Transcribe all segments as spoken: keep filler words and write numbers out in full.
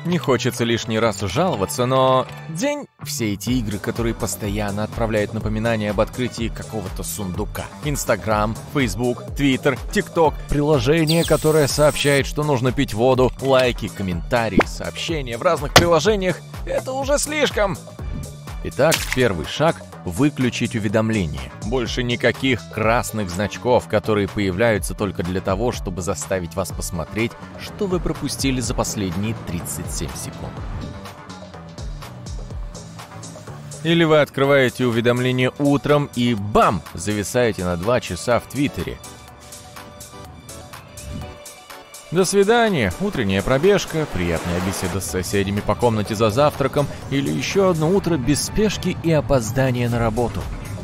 Не хочется лишний раз жаловаться, но день — все эти игры, которые постоянно отправляют напоминания об открытии какого-то сундука. Инстаграм, Фейсбук, Твиттер, ТикТок, приложение, которое сообщает, что нужно пить воду, лайки, комментарии, сообщения в разных приложениях — это уже слишком. Итак, первый шаг — выключить уведомления. Больше никаких красных значков, которые появляются только для того, чтобы заставить вас посмотреть, что вы пропустили за последние тридцать семь секунд. Или вы открываете уведомления утром и бам! Зависаете на два часа в Твиттере. До свидания, утренняя пробежка, приятная беседа с соседями по комнате за завтраком или еще одно утро без спешки и опоздания на работу.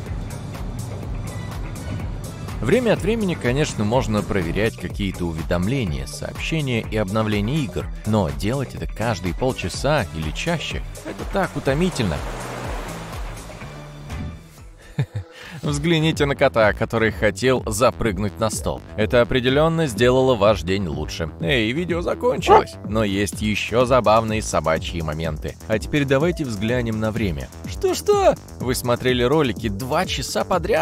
Время от времени, конечно, можно проверять какие-то уведомления, сообщения и обновления игр, но делать это каждые полчаса или чаще — это так утомительно. Взгляните на кота, который хотел запрыгнуть на стол. Это определенно сделало ваш день лучше. Эй, видео закончилось. Но есть еще забавные собачьи моменты. А теперь давайте взглянем на время. Что-что? Вы смотрели ролики два часа подряд?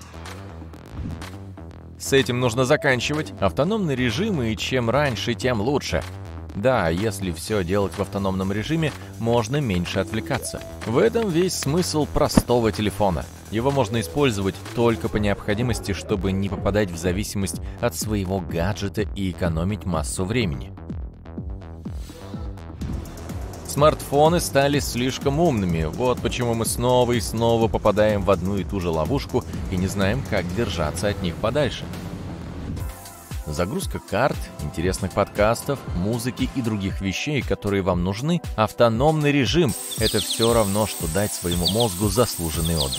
С этим нужно заканчивать. Автономный режим, и чем раньше, тем лучше. Да, если все делать в автономном режиме, можно меньше отвлекаться. В этом весь смысл простого телефона. Его можно использовать только по необходимости, чтобы не попадать в зависимость от своего гаджета и экономить массу времени. Смартфоны стали слишком умными, вот почему мы снова и снова попадаем в одну и ту же ловушку и не знаем, как держаться от них подальше. Загрузка карт, интересных подкастов, музыки и других вещей, которые вам нужны, автономный режим — это все равно, что дать своему мозгу заслуженный отдых.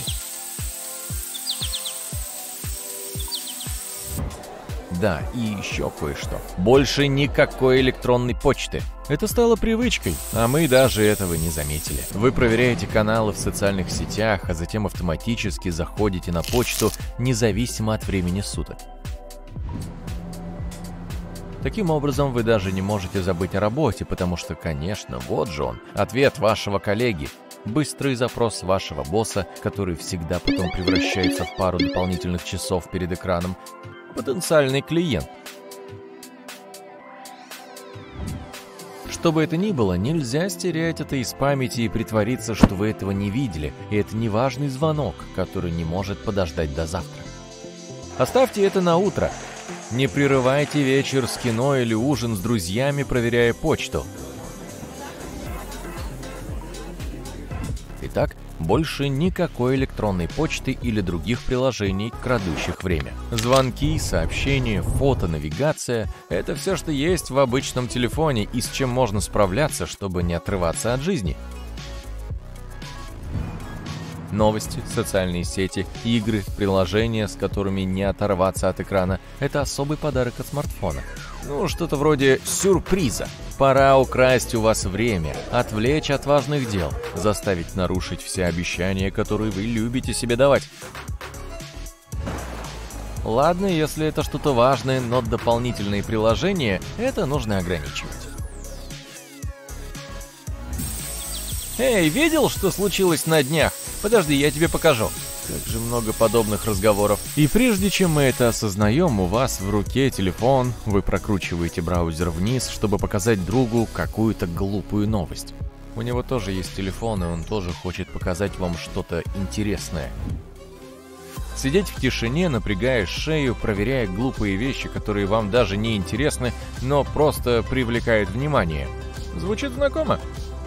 Да, и еще кое-что. Больше никакой электронной почты. Это стало привычкой, а мы даже этого не заметили. Вы проверяете каналы в социальных сетях, а затем автоматически заходите на почту, независимо от времени суток. Таким образом, вы даже не можете забыть о работе, потому что, конечно, вот же он, ответ вашего коллеги. Быстрый запрос вашего босса, который всегда потом превращается в пару дополнительных часов перед экраном. Потенциальный клиент. Что бы это ни было, нельзя стереть это из памяти и притвориться, что вы этого не видели, и это не важный звонок, который не может подождать до завтра. Оставьте это на утро. Не прерывайте вечер с кино или ужин с друзьями, проверяя почту. Итак, больше никакой электронной почты или других приложений, крадущих время. Звонки, сообщения, фото, навигация — это все, что есть в обычном телефоне и с чем можно справляться, чтобы не отрываться от жизни. Новости, социальные сети, игры, приложения, с которыми не оторваться от экрана — это особый подарок от смартфона. Ну, что-то вроде сюрприза. Пора украсть у вас время, отвлечь от важных дел, заставить нарушить все обещания, которые вы любите себе давать. Ладно, если это что-то важное, но дополнительные приложения — это нужно ограничивать. Эй, видел, что случилось на днях? Подожди, я тебе покажу. Как же много подобных разговоров. И прежде чем мы это осознаем, у вас в руке телефон, вы прокручиваете браузер вниз, чтобы показать другу какую-то глупую новость. У него тоже есть телефон, и он тоже хочет показать вам что-то интересное. Сидеть в тишине, напрягая шею, проверяя глупые вещи, которые вам даже не интересны, но просто привлекают внимание. Звучит знакомо?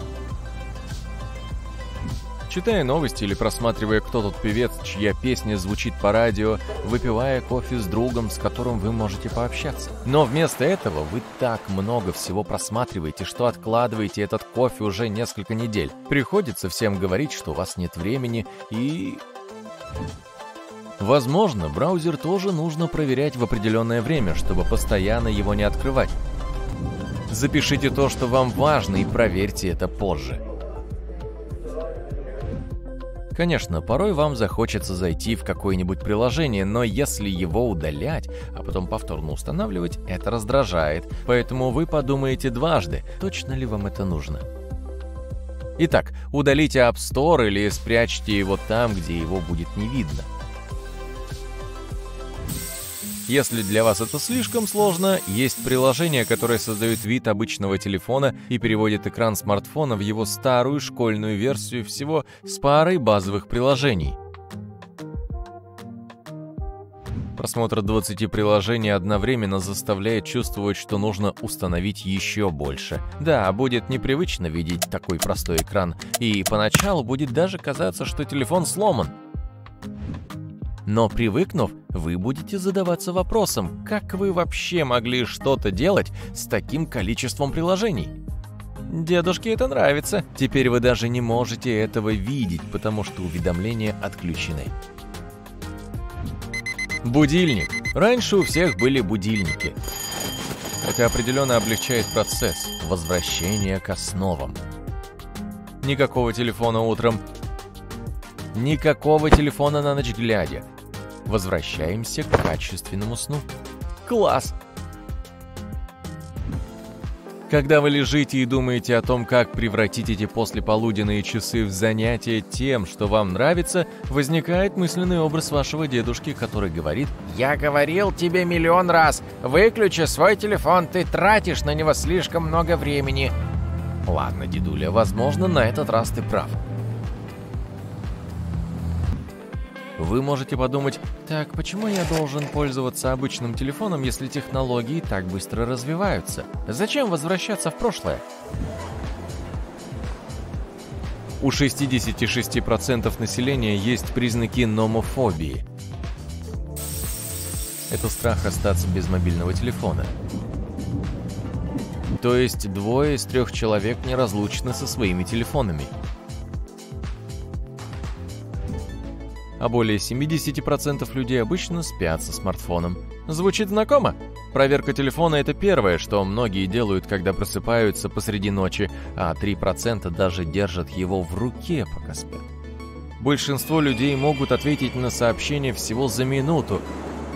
Читая новости или просматривая, кто тот певец, чья песня звучит по радио, выпивая кофе с другом, с которым вы можете пообщаться. Но вместо этого вы так много всего просматриваете, что откладываете этот кофе уже несколько недель. Приходится всем говорить, что у вас нет времени и... Возможно, браузер тоже нужно проверять в определенное время, чтобы постоянно его не открывать. Запишите то, что вам важно, и проверьте это позже. Конечно, порой вам захочется зайти в какое-нибудь приложение, но если его удалять, а потом повторно устанавливать, это раздражает. Поэтому вы подумаете дважды, точно ли вам это нужно. Итак, удалите App Store или спрячьте его там, где его будет не видно. Если для вас это слишком сложно, есть приложение, которое создает вид обычного телефона и переводит экран смартфона в его старую школьную версию всего с парой базовых приложений. Просмотр двадцати приложений одновременно заставляет чувствовать, что нужно установить еще больше. Да, будет непривычно видеть такой простой экран, и поначалу будет даже казаться, что телефон сломан. Но привыкнув, вы будете задаваться вопросом, как вы вообще могли что-то делать с таким количеством приложений? Дедушке это нравится. Теперь вы даже не можете этого видеть, потому что уведомления отключены. Будильник. Раньше у всех были будильники. Это определенно облегчает процесс возвращения к основам. Никакого телефона утром. Никакого телефона на ночь глядя. Возвращаемся к качественному сну. Класс! Когда вы лежите и думаете о том, как превратить эти послеполуденные часы в занятия тем, что вам нравится, возникает мысленный образ вашего дедушки, который говорит: «Я говорил тебе миллион раз, выключи свой телефон, ты тратишь на него слишком много времени». Ладно, дедуля, возможно, на этот раз ты прав. Вы можете подумать: так, почему я должен пользоваться обычным телефоном, если технологии так быстро развиваются? Зачем возвращаться в прошлое? У шестидесяти шести процентов населения есть признаки номофобии. Это страх остаться без мобильного телефона. То есть двое из трех человек неразлучны со своими телефонами. А более семидесяти процентов людей обычно спят со смартфоном. Звучит знакомо? Проверка телефона – это первое, что многие делают, когда просыпаются посреди ночи, а три процента даже держат его в руке, пока спят. Большинство людей могут ответить на сообщение всего за минуту.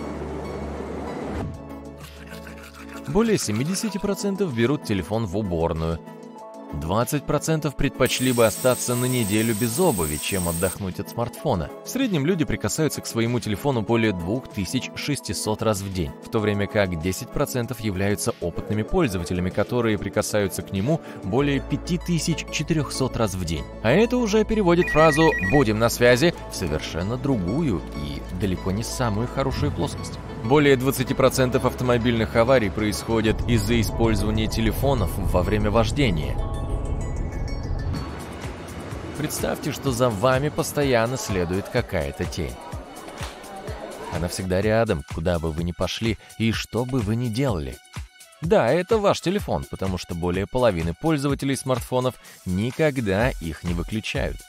Более семидесяти процентов берут телефон в уборную. двадцать процентов предпочли бы остаться на неделю без обуви, чем отдохнуть от смартфона. В среднем люди прикасаются к своему телефону более две тысячи шестьсот раз в день, в то время как десять процентов являются опытными пользователями, которые прикасаются к нему более пять тысяч четырехсот раз в день. А это уже переводит фразу «будем на связи» в совершенно другую и далеко не самую хорошую плоскость. Более двадцати процентов автомобильных аварий происходят из-за использования телефонов во время вождения. Представьте, что за вами постоянно следует какая-то тень. Она всегда рядом, куда бы вы ни пошли и что бы вы ни делали. Да, это ваш телефон, потому что более половины пользователей смартфонов никогда их не выключают.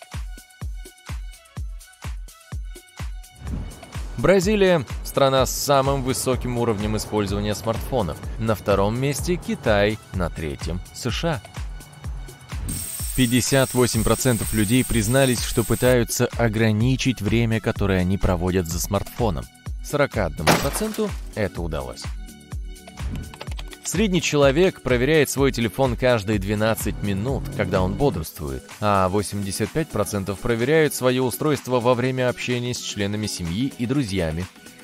Бразилия – страна с самым высоким уровнем использования смартфонов. На втором месте Китай, на третьем – США. пятьдесят восемь процентов людей признались, что пытаются ограничить время, которое они проводят за смартфоном. сорока одному проценту это удалось. Средний человек проверяет свой телефон каждые двенадцать минут, когда он бодрствует, а восемьдесят пять процентов проверяют свое устройство во время общения с членами семьи и друзьями.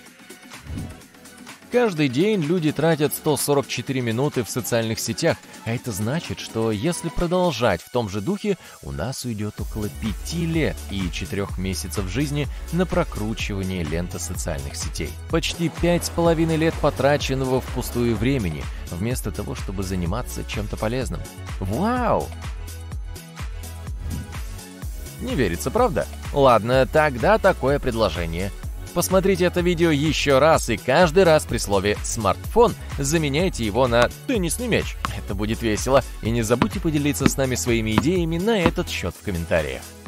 Каждый день люди тратят сто сорок четыре минуты в социальных сетях, а это значит, что если продолжать в том же духе, у нас уйдет около пяти лет и четырех месяцев жизни на прокручивание ленты социальных сетей. Почти пять с половиной лет потраченного впустую времени, вместо того, чтобы заниматься чем-то полезным. Вау! Не верится, правда? Ладно, тогда такое предложение. Посмотрите это видео еще раз и каждый раз при слове «смартфон» заменяйте его на «теннисный мяч». Это будет весело. И не забудьте поделиться с нами своими идеями на этот счет в комментариях.